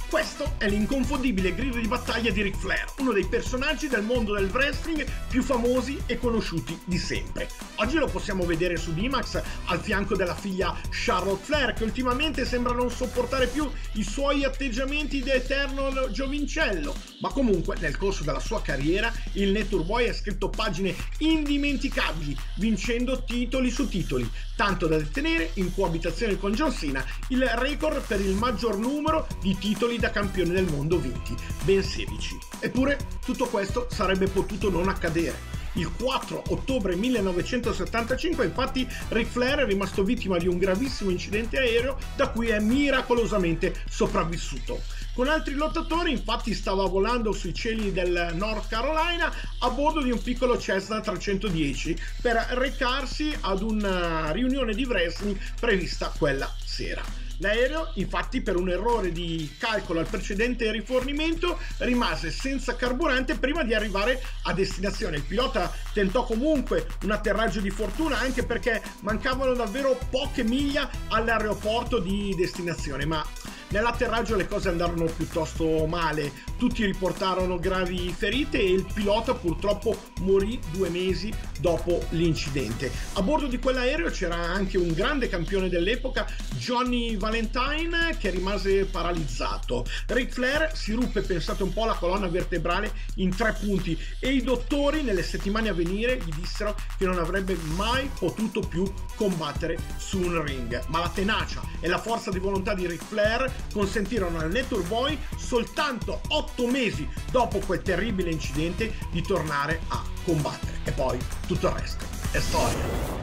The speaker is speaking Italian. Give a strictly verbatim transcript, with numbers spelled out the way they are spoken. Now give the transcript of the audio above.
Questo è l'inconfondibile grido di battaglia di Ric Flair, uno dei personaggi del mondo del wrestling più famosi e conosciuti di sempre. Oggi lo possiamo vedere su D-Max al fianco della figlia Charlotte Flair, che ultimamente sembra non sopportare più i suoi atteggiamenti da eterno giovincello, ma comunque nel corso della sua carriera il Nature Boy ha scritto pagine indimenticabili, vincendo titoli su titoli, tanto da detenere in coabitazione con John Cena il record per il maggior numero di titoli da campione del mondo vinti, ben sedici. Eppure tutto questo sarebbe potuto non accadere. Il quattro ottobre millenovecentosettantacinque infatti Ric Flair è rimasto vittima di un gravissimo incidente aereo da cui è miracolosamente sopravvissuto. Con altri lottatori infatti stava volando sui cieli del North Carolina a bordo di un piccolo Cessna trecentodieci per recarsi ad una riunione di wrestling prevista quella sera. L'aereo, infatti, per un errore di calcolo al precedente rifornimento, rimase senza carburante prima di arrivare a destinazione. Il pilota tentò comunque un atterraggio di fortuna, anche perché mancavano davvero poche miglia all'aeroporto di destinazione, ma nell'atterraggio le cose andarono piuttosto male, tutti riportarono gravi ferite e il pilota purtroppo morì due mesi dopo l'incidente. A bordo di quell'aereo c'era anche un grande campione dell'epoca, Johnny Valentine, che rimase paralizzato. Ric Flair si ruppe, pensate un po', la colonna vertebrale in tre punti e i dottori nelle settimane a venire gli dissero che non avrebbe mai potuto più combattere su un ring. Ma la tenacia e la forza di volontà di Ric Flair consentirono al Nature Boy, soltanto otto mesi dopo quel terribile incidente, di tornare a combattere. E poi tutto il resto è storia.